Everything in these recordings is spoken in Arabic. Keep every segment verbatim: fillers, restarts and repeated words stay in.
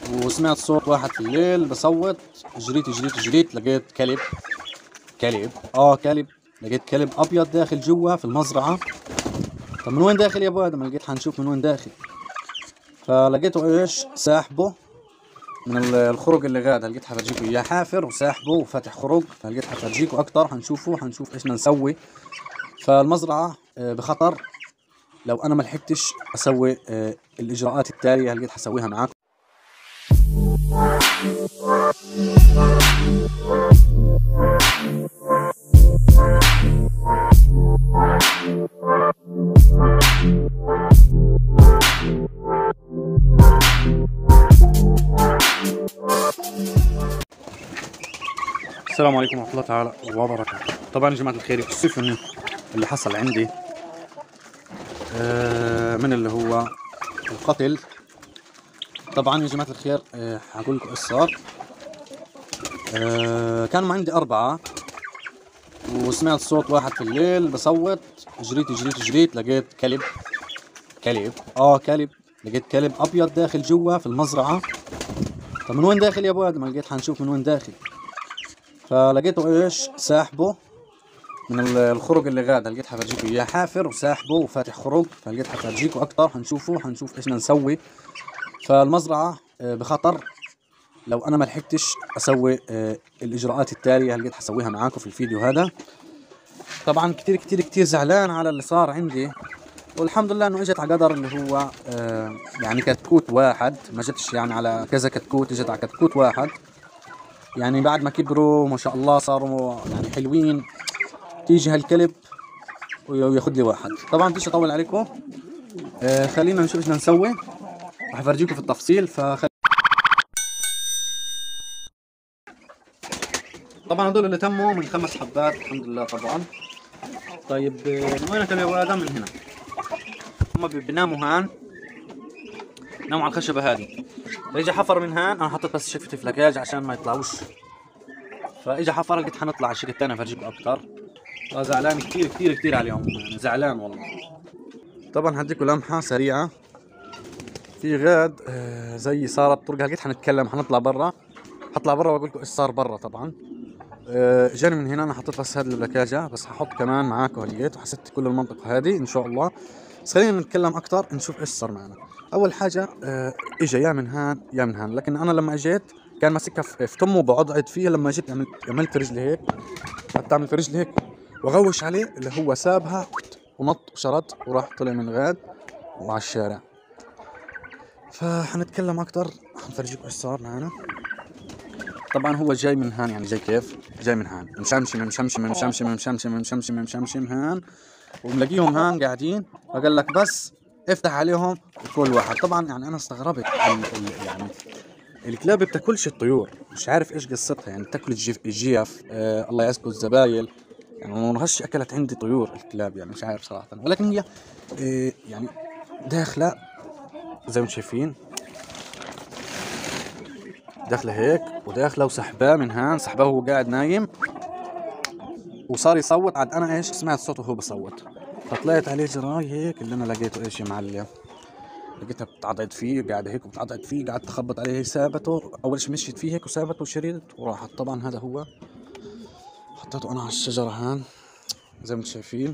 وسمعت صوت واحد في الليل بصوت. جريت جريت جريت لقيت كلب. كلب اه كلب. لقيت كلب ابيض داخل جوا في المزرعة. طب من وين داخل يا ابو ادم؟ لقيت حنشوف من وين داخل. فلقيته ايش ساحبه من ال- الخرق اللي غاد. لقيت حفرجيكوا اياه حافر وساحبه وفاتح خرق. فلقيت حفرجيكوا اكتر. حنشوفه حنشوف ايش بدنا نسوي. فالمزرعة آه، بخطر لو انا ما لحقتش اسوي آه، الاجراءات التالية. لقيت حسويها معاكم. السلام عليكم ورحمة الله تعالى وبركاته. طبعا يا جماعة الخير يكسفني اللي حصل عندي آه، من اللي هو القتل. طبعا يا جماعة الخير آه، حقول لكم ايش صار. آه، كانوا عندي أربعة وسمعت صوت واحد في الليل بصوت. جريت جريت جريت لقيت كلب. كلب اه كلب. لقيت كلب أبيض داخل جوا في المزرعة. طب من وين داخل يا ابو ادم؟ لقيت حنشوف من وين داخل. فلقيته ايش ساحبه من ال- الخرق اللي غادة. لقيت حفرجيكوا اياه حافر وساحبه وفاتح خرق. فلقيت حفرجيكوا اكتر. حنشوفه حنشوف ايش بدنا نسوي. فالمزرعة آه، بخطر لو انا ما لحقتش اسوي آه، الاجراءات التالية. لقيت حسويها معاكم في الفيديو هذا. طبعا كتير كتير كتير زعلان على اللي صار عندي. والحمد لله انه اجت على قدر اللي هو آه، يعني كتكوت واحد. ما جتش يعني على كذا كتكوت. اجت على كتكوت واحد. يعني بعد ما كبروا ما شاء الله صاروا يعني حلوين. تيجي هالكلب وياخذ لي واحد. طبعا بديش اطول عليكم. آه خلينا نشوف ايش بدنا نسوي. راح افرجيكم في التفصيل. فخل... طبعا هذول اللي تموا من خمس حبات الحمد لله. طبعا طيب آه، من وين كانوا يا ادم؟ من هنا. هم بيناموا هان. ناموا على الخشبه هذه. فاجى حفر من هان. انا حطيت بس شفت فلاكاج عشان ما يطلعوش. فاجى حفر. قلت حنطلع على الشيء الثاني افرجيكم اكثر. زعلان كثير كثير كثير عليهم. يعني زعلان والله. طبعا هديكم لمحه سريعه. في غاد آه زي صارت طرقها. لقيت حنتكلم حنطلع برا. حطلع برا واقول لكم ايش صار برا. طبعا آه جاني من هنا. انا حطيت بس هذه البلاكاجة. بس ححط كمان معاكم هليت وحسبت كل المنطقة هذه ان شاء الله. بس خلينا نتكلم اكثر نشوف ايش صار معنا. اول حاجة آه اجى يا من هان يا من هان. لكن انا لما اجيت كان ماسكها في في تمه وبقعد فيها. لما جيت عملت عملت رجلي هيك. حتى عملت رجلي هيك وغوش عليه اللي هو سابها ونط وشرد وراح طلع من غاد وعلى الشارع. فحنتكلم اكثر. حنفرجيكم ايش صار معنا. طبعا هو جاي من هان. يعني جاي كيف؟ جاي من هان مشمشم مشمشم مشمشم مشمشم مشمشم مشمشم هان. وملاقيهم هان قاعدين. فقال لك بس افتح عليهم وكل واحد. طبعا يعني انا استغربت ال ال يعني الكلاب بتاكلش الطيور. مش عارف ايش قصتها. يعني تاكل الجيف الجيف آه الله يسكت الزبايل. يعني ما مرهش اكلت عندي طيور الكلاب. يعني مش عارف صراحه. ولكن هي آه يعني داخله زي ما انتم شايفين. داخله هيك وداخله وسحباه من هان. سحباه وهو قاعد نايم. وصار يصوت. عاد انا ايش سمعت صوته وهو بصوت. فطلعت عليه جراي هيك. اللي انا لقيته ايش يا معلم. لقيتها بتعضد فيه. قاعده هيك وبتعضد فيه. قعدت اخبط عليه سابته. اول شيء مشيت فيه هيك وسابته وشريت وراحت. طبعا هذا هو. حطيته انا على الشجره هان زي ما انتم شايفين.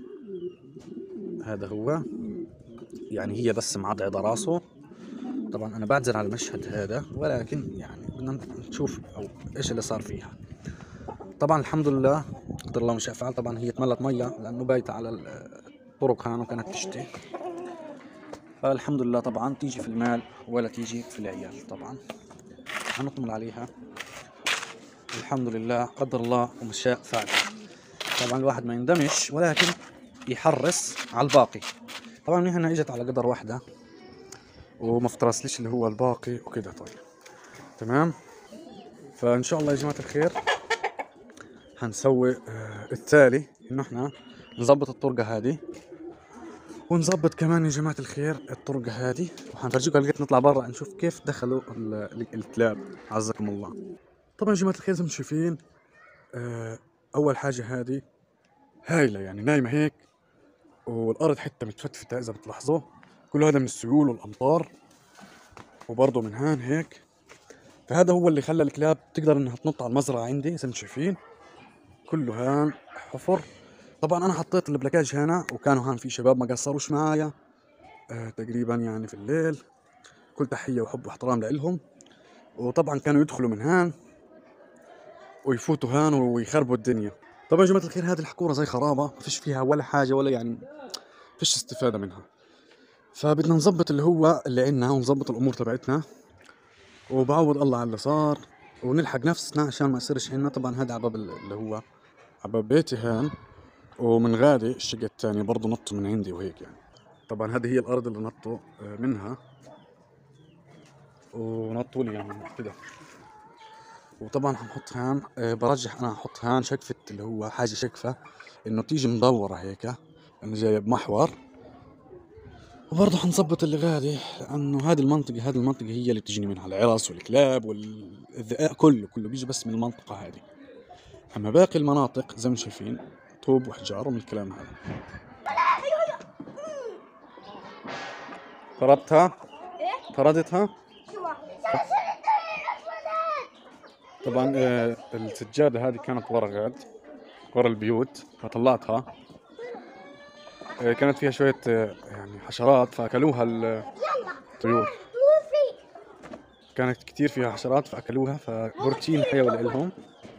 هذا هو. يعني هي بس معضعضه راسه. طبعا انا بعتذر على المشهد هذا. ولكن يعني بدنا نشوف او ايش اللي صار فيها. طبعا الحمد لله قدر الله ما شاء فعل. طبعا هي تملت ميه لانه بايته على الطرق هان وكانت تشتي. فالحمد لله. طبعا تيجي في المال ولا تيجي في العيال. طبعا هنطمن عليها. الحمد لله قدر الله وما شاء فعل. طبعا الواحد ما يندمش ولكن يحرص على الباقي. طبعا من هنا اجت على قدر واحدة وما افترسليش اللي هو الباقي وكده. طيب تمام. فان شاء الله يا جماعة الخير هنسوي آه التالي انه احنا نظبط الطرقة هذه. ونظبط كمان يا جماعة الخير الطرقة هذه. وحنفرجيكم. لقيت نطلع برا نشوف كيف دخلوا الكلاب عزكم الله. طبعا يا جماعة الخير زي ما انتم شايفين آه اول حاجة هذه هايلة. يعني نايمة هيك والارض حتى متفتفتة اذا بتلاحظوا. كل هذا من السيول والامطار. وبرضه من هان هيك. فهذا هو اللي خلى الكلاب تقدر انها تنط على المزرعة عندي زي ما شايفين، كله هان حفر. طبعا انا حطيت البلاكاج هنا، وكانوا هان في شباب ما قصروش معايا آه تقريبا يعني في الليل. كل تحية وحب واحترام لإلهم. وطبعا كانوا يدخلوا من هان ويفوتوا هان ويخربوا الدنيا. طبعا يا جماعة الخير هذه الحكورة زي خرابة، ما فيش فيها ولا حاجة، ولا يعني فيش استفادة منها. فبدنا نظبط اللي هو اللي عنا ونظبط الامور تبعتنا، وبعوض الله على اللي صار ونلحق نفسنا عشان ما يصيرش عنا. طبعا هذا عباب اللي هو عباب بيتي هان، ومن غادي الشقة الثانية برضو نطوا من عندي وهيك يعني. طبعا هذه هي الارض اللي نطوا منها ونطوا لي يعني كده. وطبعا حنحط هان برجح انا احط هان شقفة اللي هو حاجة شقفة انه تيجي مدورة هيك، انه جاية بمحور. وبرضه حنظبط اللي غادي، لانه هذه المنطقة هذه المنطقة هي اللي بتجيني منها العرس والكلاب والذئاب، كله كله بيجي بس من المنطقة هذه. اما باقي المناطق زي ما شايفين طوب وحجار ومن الكلام هذا. طردتها؟ طردتها؟ طبعا آه السجادة هذه كانت ورا غاد، ورا البيوت، فطلعتها. آه كانت فيها شوية آه يعني حشرات فأكلوها الطيور، كانت كتير فيها حشرات فأكلوها، فبروتين حيوي لإلهم.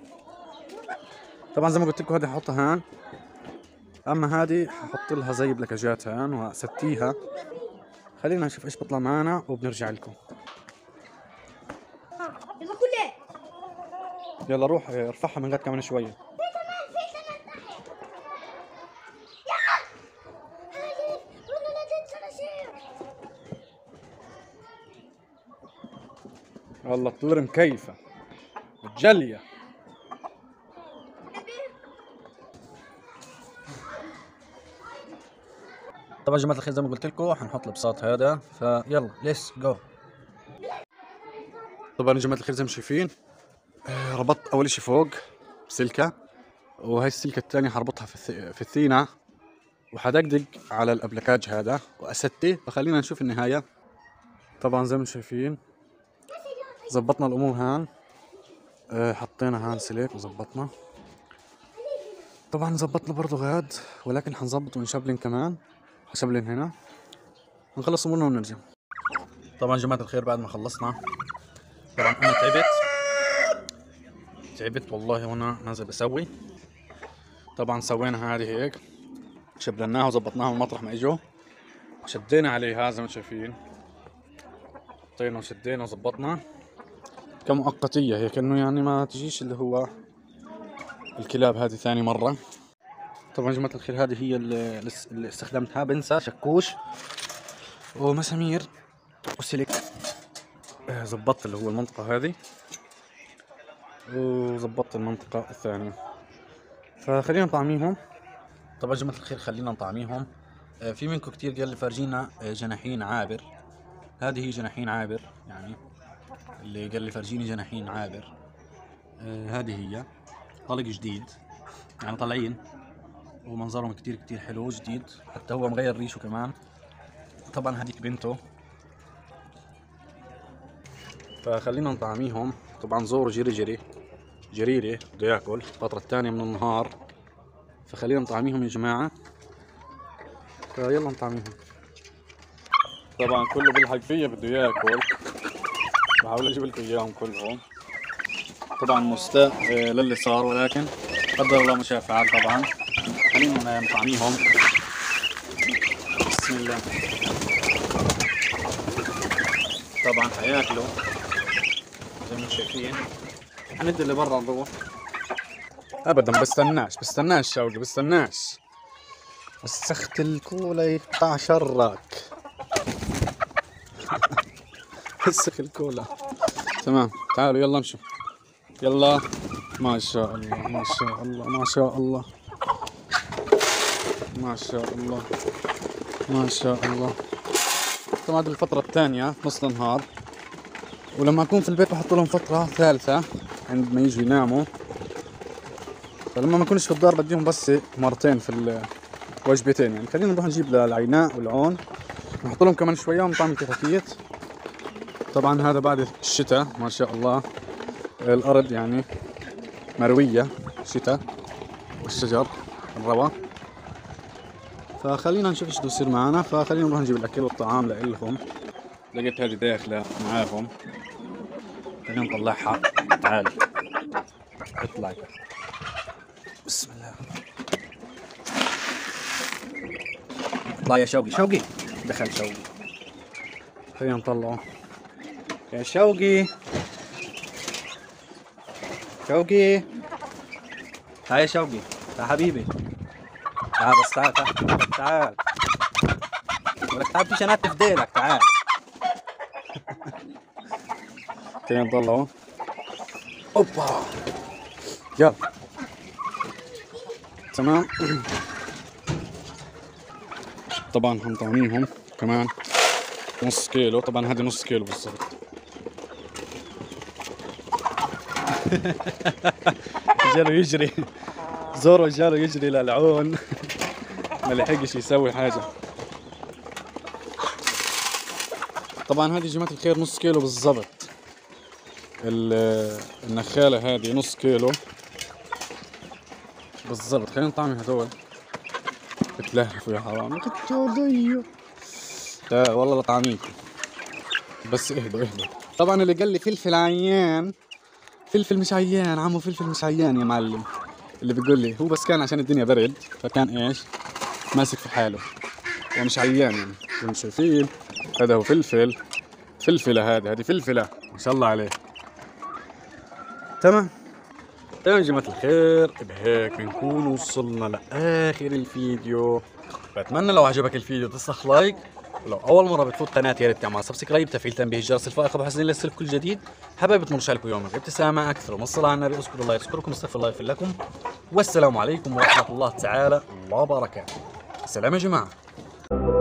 طبعا زي ما قلت لكم هذه ححطها هان، أما هذه ححط لها زي بلاكاجات هان وأستيها. خلينا نشوف إيش بطلع معنا وبنرجع لكم. يلا روح ارفعها من غد كمان شوية. والله الطيور مكيفة متجلية. طبعا يا جماعة الخير زي ما قلت لكم حنحط البساط هذا، فيلا ليتس جو. طبعا يا جماعة الخير زي ما شايفين آه ربطت أول إشي فوق بسلكة، وهي السلكة الثانية حربطها في في الثينة، وحدقدق على الأبلكاج هذا وأستي. فخلينا نشوف النهاية. طبعا زي ما شايفين زبطنا الأمور هان، أه حطينا هان سلك وزبطنا. طبعا زبطنا برضو غاد، ولكن حنظبط ونشبلن كمان، حشبلن هنا ونخلص أمورنا ونرجع. طبعا يا جماعة الخير بعد ما خلصنا، طبعا أنا تعبت تعبت والله وأنا نازل بسوي. طبعا سوينا هذه هيك، شبلناها وزبطناها من مطرح ما اجوا، شدينا عليها زي ما شايفين، حطينا وشدينا وزبطنا كمؤقتية هيك، انه يعني ما تجيش اللي هو الكلاب هذه ثاني مرة. طبعا يا جماعة الخير هذه هي اللي, اللي استخدمتها، بنسى شكوش ومسامير وسلك. زبطت اللي هو المنطقة هذه وزبطت المنطقة الثانية، فخلينا نطعميهم. طبعا يا جماعة الخير خلينا نطعميهم. في منكم كتير قال لي فرجينا جناحين عابر، هذه هي جناحين عابر، يعني اللي قال لي فرجيني جناحين عابر آه هذه هي طلق جديد يعني طالعين، ومنظرهم كتير كتير حلو جديد، حتى هو مغير ريشه كمان. طبعا هذيك بنته، فخلينا نطعميهم. طبعا زوروا جري جري جريري بده ياكل الفترة الثانية من النهار، فخلينا نطعميهم يا جماعة، فيلا نطعميهم. طبعا كله بالحق فيا بده ياكل، بحاول اجيب لكم اياهم كلهم. طبعا مستاء للي صار، ولكن قدر الله ما شاء فعل. طبعا خلينا نطعميهم. بسم الله. طبعا حياكلوا زي ما شايفين. حندي اللي برا نروح. ابدا بستناش بستناش شوقي بستناش، وسخت الكولا يقطع شرك. وسخ الكولا. تمام تعالوا يلا نمشوا يلا. ما شاء الله ما شاء الله ما شاء الله ما شاء الله ما شاء الله. طبعا هذه الفترة الثانية نص النهار، ولما اكون في البيت بحط لهم فترة ثالثة عندما يجوا يناموا. فلما ما اكونش في الدار بديهم بس مرتين في الوجبتين يعني. خلينا نروح نجيب للعيناء والعون نحط لهم كمان شوية ونطعم كتاكيت. طبعا هذا بعد الشتاء ما شاء الله الأرض يعني مروية شتاء والشجر الروى. فخلينا نشوف ايش بده يصير معنا. فخلينا نروح نجيب الأكل والطعام لإلهم. لقيت هذه داخلة معاهم، خلينا نطلعها. تعالي اطلعي. بسم الله. اطلع يا شوقي. شوقي دخل شوقي. خلينا نطلعه يا شوقي. شوقي تعال يا شوقي. تعال حبيبي. تعال بس تعال تعال تعال. ولك تعال في شنات في ديلك. تعال. خلينا نطلعه. اوبا يلا تمام. طبعا هنطعميهم كمان نص كيلو. طبعا هذه نص كيلو بالضبط. جاله يجري زورو، جاله يجري للعون ما لحقش يسوي حاجة. طبعا هذه يا جماعة الخير نص كيلو بالضبط. النخالة هذه نص كيلو بالضبط. خلينا نطعمي هذول. بتلهفوا يا حرام. لا والله لا طعميكم، بس اهدوا اهدوا. طبعا اللي قال لي فلفل عيان، فلفل مش عيان عمو، فلفل مش عيان يا معلم. اللي بيقول لي هو بس كان عشان الدنيا برد فكان ايش ماسك في حاله ومش عيان يعني. زي ما شايفين هذا هو فلفل. فلفلة هذه هذه فلفلة ما شاء الله عليه. تمام تمام يا جماعة الخير. بهيك بنكون وصلنا لآخر الفيديو. بتمنى لو عجبك الفيديو تسلخ لايك، ولو أول مرة بتفوت قناتي يا ريت تعمل سبسكرايب، تفعيل تنبيه الجرس الفائق بحيث يصلك كل جديد. حبايب تمر لكم يومك ابتسامة أكثر وما الصلاة على النبي. اذكروا الله يذكركم، استغفر الله يغفر لكم، والسلام عليكم ورحمة الله تعالى وبركاته. سلام يا جماعة.